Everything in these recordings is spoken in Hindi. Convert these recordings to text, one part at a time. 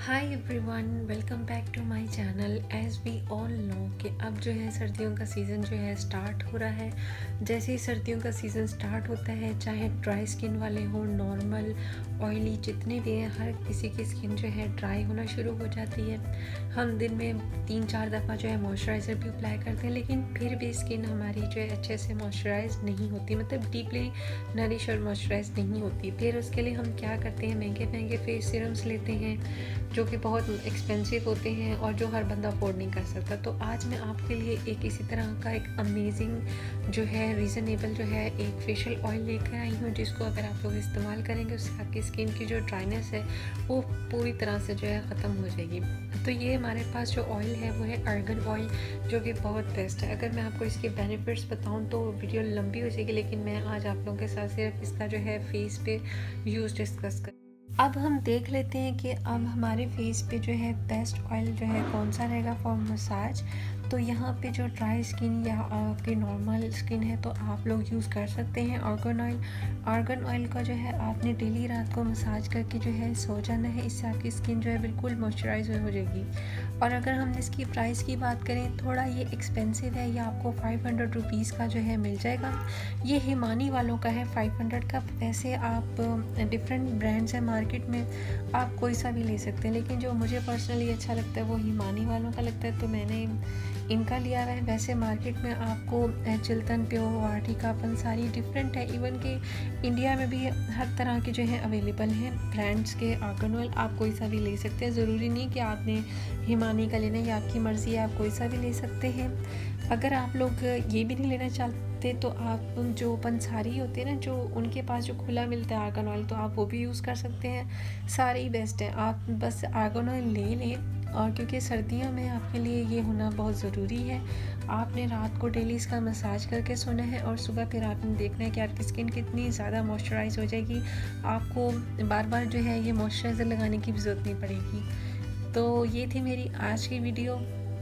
Hi everyone, welcome back to my channel. As we all know कि अब जो है सर्दियों का सीज़न जो है स्टार्ट हो रहा है। जैसे ही सर्दियों का सीज़न स्टार्ट होता है, चाहे ड्राई स्किन वाले हों, नॉर्मल, ऑयली, जितने भी हैं, हर किसी की स्किन जो है ड्राई होना शुरू हो जाती है। हम दिन में 3-4 दफ़ा जो है मॉइस्चराइज़र भी अप्लाई करते हैं, लेकिन फिर भी स्किन हमारी जो है अच्छे से मॉइस्चराइज नहीं होती, मतलब डीपली नरिश और मॉइस्चराइज नहीं होती। फिर उसके लिए हम क्या करते हैं, महंगे महंगे फेस सीरम्स लेते हैं जो कि बहुत एक्सपेंसिव होते हैं और जो हर बंदा अफोर्ड नहीं कर सकता। तो आज मैं आपके लिए एक इसी तरह का एक अमेजिंग जो है रीज़नेबल जो है एक फेशियल ऑयल लेकर आई हूँ, जिसको अगर आप लोग इस्तेमाल करेंगे उससे आपकी स्किन की जो ड्राइनेस है वो पूरी तरह से जो है ख़त्म हो जाएगी। तो ये हमारे पास जो ऑयल है वो है आर्गन ऑयल, जो कि बहुत बेस्ट है। अगर मैं आपको इसके बेनिफिट्स बताऊँ तो वीडियो लंबी हो जाएगी, लेकिन मैं आज आप लोगों के साथ सिर्फ इसका जो है फेस पे यूज़ डिस्कस कर। अब हम देख लेते हैं कि अब हमारे फेस पे जो है बेस्ट ऑयल जो है कौन सा रहेगा फॉर मसाज। तो यहाँ पे जो ड्राई स्किन या आपकी नॉर्मल स्किन है तो आप लोग यूज़ कर सकते हैं आर्गन ऑयल। आर्गन ऑयल का जो है आपने डेली रात को मसाज करके जो है सो जाना है, इससे आपकी स्किन जो है बिल्कुल मॉइस्चराइज हो जाएगी। और अगर हम इसकी प्राइस की बात करें, थोड़ा ये एक्सपेंसिव है, ये आपको 500 रुपीज़ का जो है मिल जाएगा। ये हिमानी वालों का है 500 का। वैसे आप डिफरेंट ब्रांड्स हैं मार्केट में, आप कोई सा भी ले सकते हैं, लेकिन जो मुझे पर्सनली अच्छा लगता है वो हिमानी वालों का लगता है, तो मैंने इनका लिया हुआ है। वैसे मार्केट में आपको चिल्तन, प्योर, वाटिका, पंसारी डिफरेंट है, इवन कि इंडिया में भी हर तरह के जो है अवेलेबल हैं ब्रांड्स के आर्गन ऑयल। आप कोई सा भी ले सकते हैं, ज़रूरी नहीं कि आपने हिमानी का लेना है, या आपकी मर्ज़ी है, आप कोई सा भी ले सकते हैं। अगर आप लोग ये भी नहीं लेना चाहते तो आप जो पंसारी होते हैं ना, जो उनके पास जो खुला मिलता है आर्गन ऑयल, तो आप वो भी यूज़ कर सकते हैं। सारे ही बेस्ट हैं, आप बस आर्गन ऑयल ले लें। और क्योंकि सर्दियों में आपके लिए ये होना बहुत ज़रूरी है, आपने रात को डेली इसका मसाज करके सोना है और सुबह फिर आपने देखना है कि आपकी स्किन कितनी ज़्यादा मॉइस्चराइज हो जाएगी। आपको बार बार जो है ये मॉइस्चराइज़र लगाने की भी ज़रूरत नहीं पड़ेगी। तो ये थी मेरी आज की वीडियो।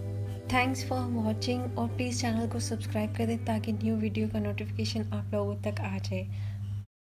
थैंक्स फॉर वॉचिंग, और प्लीज़ चैनल को सब्सक्राइब कर दें ताकि न्यू वीडियो का नोटिफिकेशन आप लोगों तक आ जाए।